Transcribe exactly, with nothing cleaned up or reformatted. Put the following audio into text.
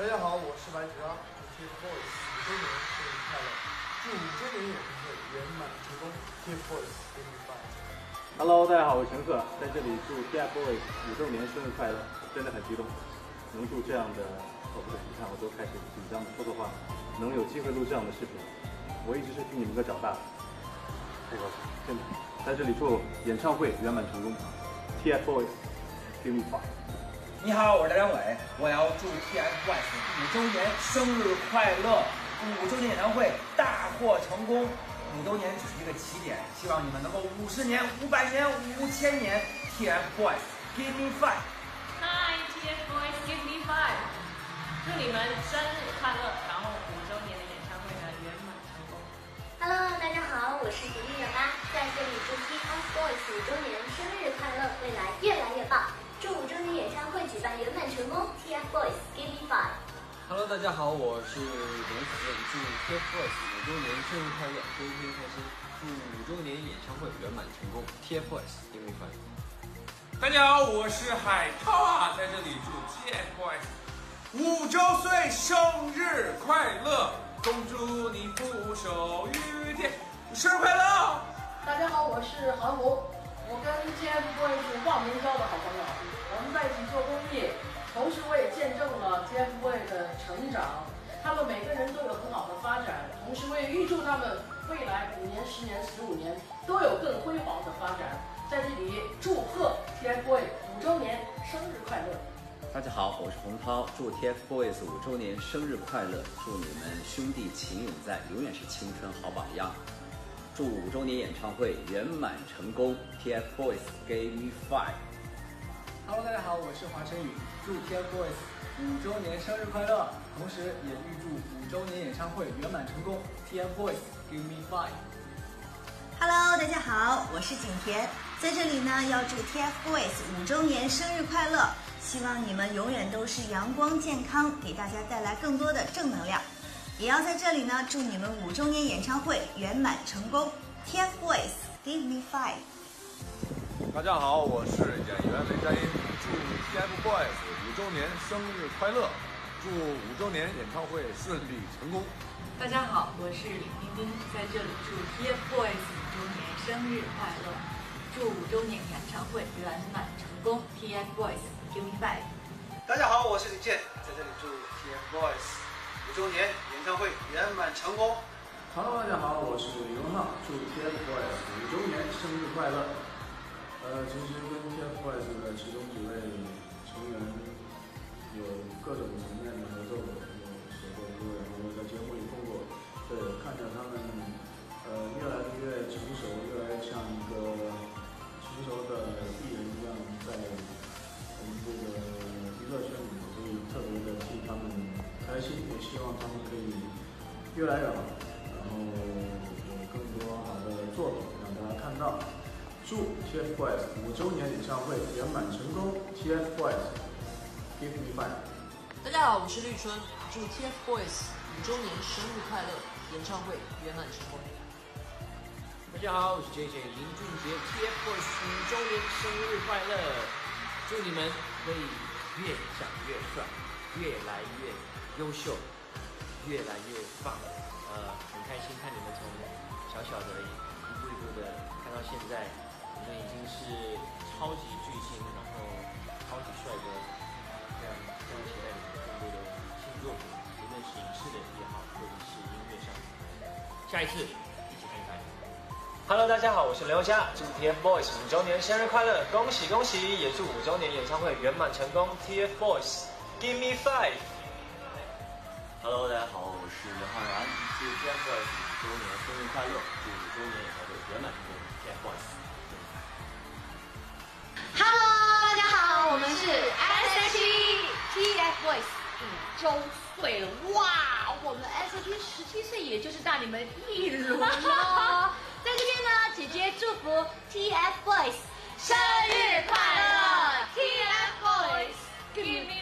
大家好，我是白哲，祝 TFBOYS 五周年生日快乐！祝五周年演唱会圆满成功 ！TFBOYS Give Me Five。Hello， 大家好，我是陈赫，在这里祝 TFBOYS 五周年生日快乐！真的很激动，能录这样的，哦不对，你看我都开始紧张的说错话了。能有机会录这样的视频，我一直是听你们歌长大的，太高兴，真的。在这里祝演唱会圆满成功 ！TFBOYS Give Me Five。 你好，我是大张伟，我要祝 TFBOYS 五周年生日快乐！五周年演唱会大获成功。五周年只是一个起点，希望你们能够五十年、五百年、五千年。TFBOYS Give Me Five。 Hi TFBOYS Give Me Five。祝你们生日快乐，然后五周年的演唱会呢圆满成功。 Hello， 大家好，我是迪丽热巴，在这里祝 TFBOYS 五周年生日快乐，未来越来越棒。祝五周年演唱会举办圆满成功 ！TFBOYS Give Me Five。 Hello， 大家好，我是董子健，祝 TFBOYS 五周年生日快乐，周天开心！祝五周年演唱会圆满成功 ！TFBOYS Give Me Five。 大家好，我是海涛啊，在这里祝 TFBOYS 五周岁生日快乐，恭祝你福寿与天，生日快乐！ 大家好，我是韩红。我跟 TFBOYS 是忘年交的好朋友，我们在一起做公益，同时我也见证了 TFBOYS 的成长，他们每个人都有很好的发展，同时我也预祝他们未来五年、十年、十五年都有更辉煌的发展。在这里祝贺 TFBOYS 五周年生日快乐！ 大家好，我是洪涛，祝 TFBOYS 五周年生日快乐，祝你们兄弟情永在，永远是青春好榜样。祝五周年演唱会圆满成功 ！TFBOYS Give Me Five。Hello， 大家好，我是华晨宇，祝 TFBOYS 五周年生日快乐，同时也预祝五周年演唱会圆满成功 ！TFBOYS Give Me Five。Hello， 大家好，我是景甜，在这里呢要祝 TFBOYS 五周年生日快乐，希望你们永远都是阳光健康，给大家带来更多的正能量。也要在这里呢，祝你们五周年演唱会圆满成功 ！TFBOYS Give Me Five。 大家好，我是演员雷佳音，祝 TFBOYS 五周年生日快乐，祝五周年演唱会顺利成功。 大家好，我是李冰冰，在这里祝 TFBOYS 五周年生日快乐，祝五周年演唱会圆满成功。TFBOYS Give Me Five。 大家好，我是李健，在这里祝 TFBOYS五周年演唱会圆满成功。 Hello， 大家好，我是李荣浩，祝 TFBOYS 五周年生日快乐。呃，其实跟 TFBOYS 的其中几位成员有各种层面的合作，有写过歌，然后在节目里通过，对，看着他们呃越来越成熟，越来越像一个成熟的艺人一样，在我们这个娱乐圈里，所以特别的替他们开心，也希望他们可以越来越好，然后有更多好的作品让大家看到。祝 TFBOYS 五周年演唱会圆满成功 ！TFBOYS Give Me Five。 大家好，我是绿春，祝 TFBOYS 五周年生日快乐，演唱会圆满成功。 大家好，我是 J J 林俊杰 ，TFBOYS 五周年生日快乐，祝你们可以越长越帅，越来越优秀，越来越棒。呃，很开心看你们从小小的一步一步的看到现在。你们已经是超级巨星，然后超级帅哥，非常非常期待你们更多的新作品，无论是影视的也好，或者是音乐上的。下一次一起看看。 Hello， 大家好，我是刘佳，祝 TFBOYS 五周年生日快乐，恭喜恭喜！也祝五周年演唱会圆满成功。TFBOYS Give Me Five。Hello， 大家好，我是刘浩然，祝 TFBOYS 五周年生日快乐，祝五周年演唱会圆满成功。TFBOYS。 Hello， 大家好，我们是 S H E TFBOYS 五周岁了，哇！我们 S H E 十七岁，也就是大你们一轮了。在这边呢，姐姐祝福 TFBOYS 生日快乐 ！TFBOYS Give Me